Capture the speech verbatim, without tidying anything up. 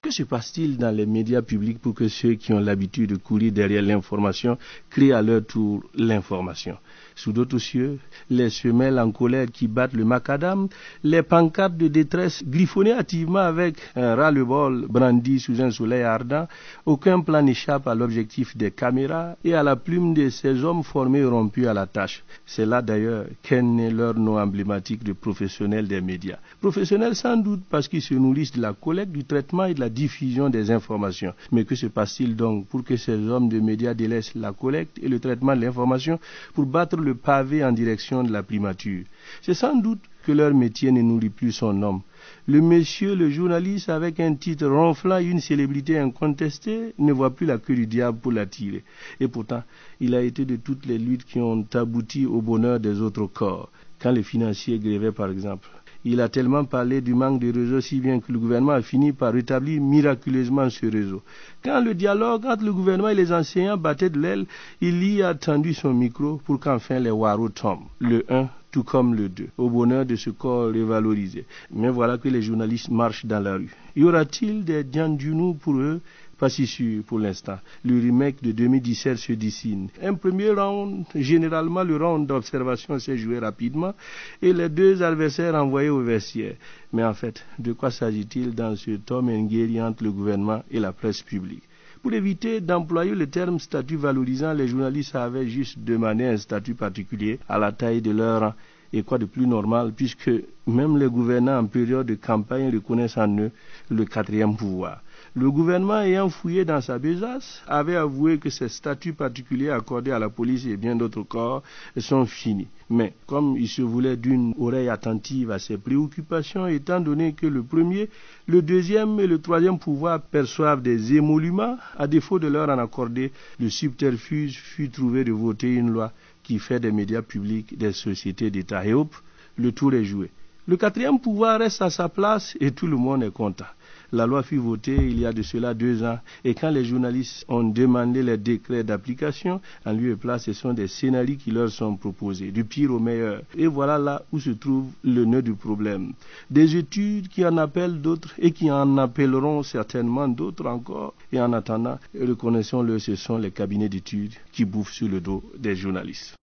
que se passe-t-il dans les médias publics pour que ceux qui ont l'habitude de courir derrière l'information créent à leur tour l'information? Sous d'autres cieux, les semelles en colère qui battent le macadam, les pancartes de détresse griffonnées hâtivement avec un ras-le-bol brandi sous un soleil ardent, aucun plan n'échappe à l'objectif des caméras et à la plume de ces hommes formés et rompus à la tâche. C'est là d'ailleurs qu'est né leur nom emblématique de professionnels des médias. Professionnels sans doute parce qu'ils se nourrissent de la collecte, du traitement et de la diffusion des informations. Mais que se passe-t-il donc pour que ces hommes de médias délaissent la collecte et le traitement de l'information pour battre le pavé en direction de la primature? C'est sans doute que leur métier ne nourrit plus son homme. Le monsieur, le journaliste, avec un titre ronflant et une célébrité incontestée, ne voit plus la queue du diable pour l'attirer. Et pourtant, il a été de toutes les luttes qui ont abouti au bonheur des autres corps. Quand les financiers grévaient, par exemple, il a tellement parlé du manque de réseau si bien que le gouvernement a fini par rétablir miraculeusement ce réseau. Quand le dialogue entre le gouvernement et les enseignants battait de l'aile, il y a tendu son micro pour qu'enfin les Waro tombent. Le un tout comme le deux, au bonheur de ce corps revalorisé. Mais voilà que les journalistes marchent dans la rue. Y aura-t-il des Djandjounou pour eux? Pas si sûr pour l'instant. Le remake de deux mille dix-sept se dessine. Un premier round, généralement le round d'observation s'est joué rapidement et les deux adversaires envoyés au vestiaire. Mais en fait, de quoi s'agit-il dans ce Tom and Jerry entre le gouvernement et la presse publique? Pour éviter d'employer le terme statut valorisant, les journalistes avaient juste demandé un statut particulier à la taille de leur rang. Et quoi de plus normal, puisque même les gouvernants en période de campagne reconnaissent en eux le quatrième pouvoir. Le gouvernement ayant fouillé dans sa besace avait avoué que ces statuts particuliers accordés à la police et bien d'autres corps sont finis. Mais comme il se voulait d'une oreille attentive à ses préoccupations, étant donné que le premier, le deuxième et le troisième pouvoir perçoivent des émoluments, à défaut de leur en accorder, le subterfuge fut trouvé de voter une loi qui fait des médias publics des sociétés d'État. Et hop, le tour est joué. Le quatrième pouvoir reste à sa place et tout le monde est content. La loi fut votée il y a de cela deux ans et quand les journalistes ont demandé les décrets d'application, en lieu et place, ce sont des scénarios qui leur sont proposés, du pire au meilleur. Et voilà là où se trouve le nœud du problème. Des études qui en appellent d'autres et qui en appelleront certainement d'autres encore. Et en attendant, reconnaissons-le, ce sont les cabinets d'études qui bouffent sur le dos des journalistes.